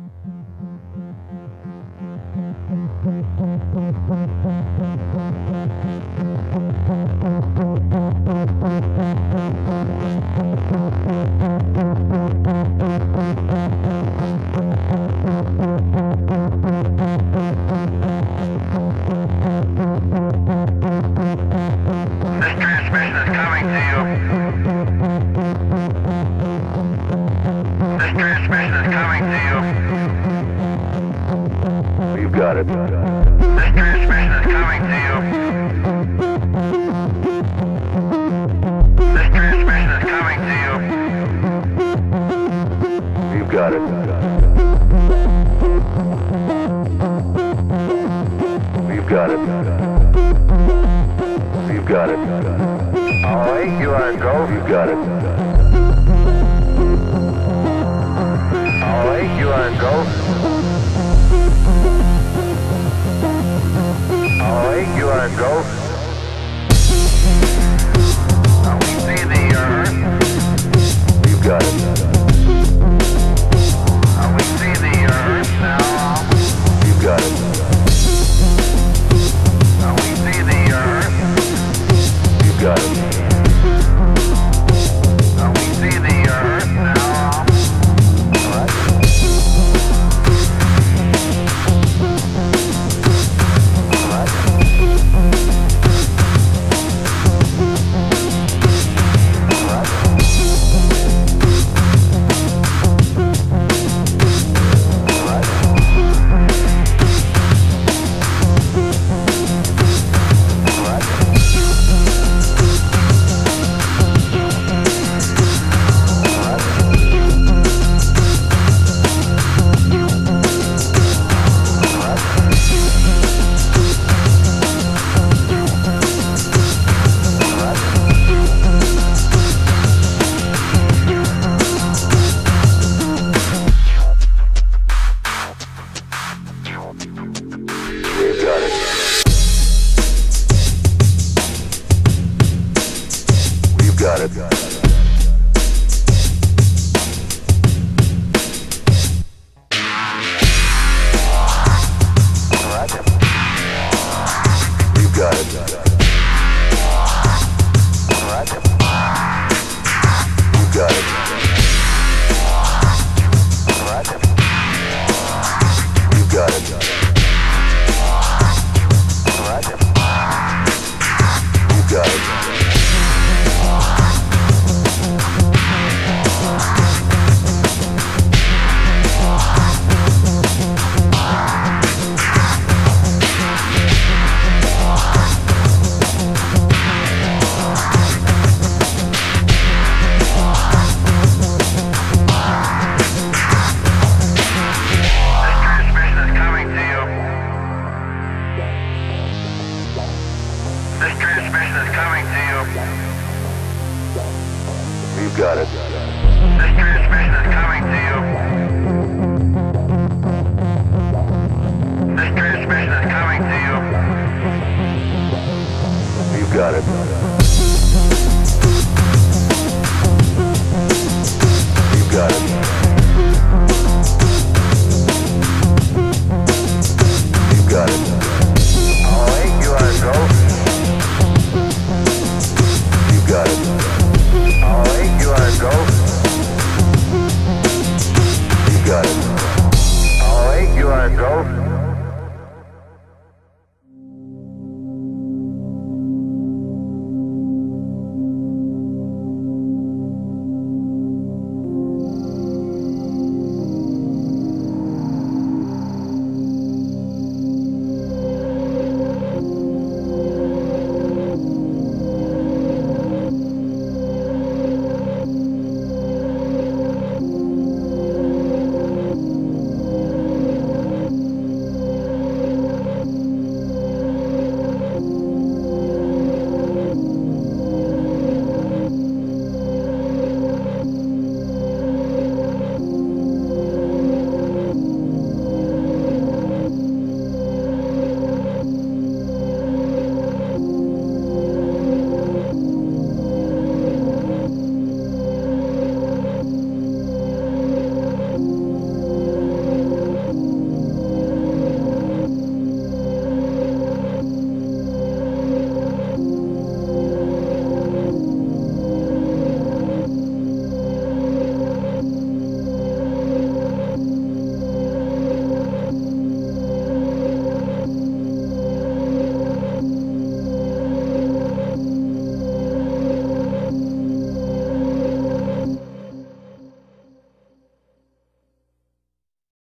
You got it. This transmission is coming to you. This transmission is coming to you. You got it. You got it. You got it. All right, you are go. You got it. All right, you are go. All right, you are go. Now we see the earth. You got it. Now we see the earth now. You got it. Now we see the earth. You got it. Now we see the earth now. All right. Got it. You got it. You got it. You got it. You got it. This transmission is coming to you. You got it. This transmission is coming to you. This transmission is coming to you. You got it.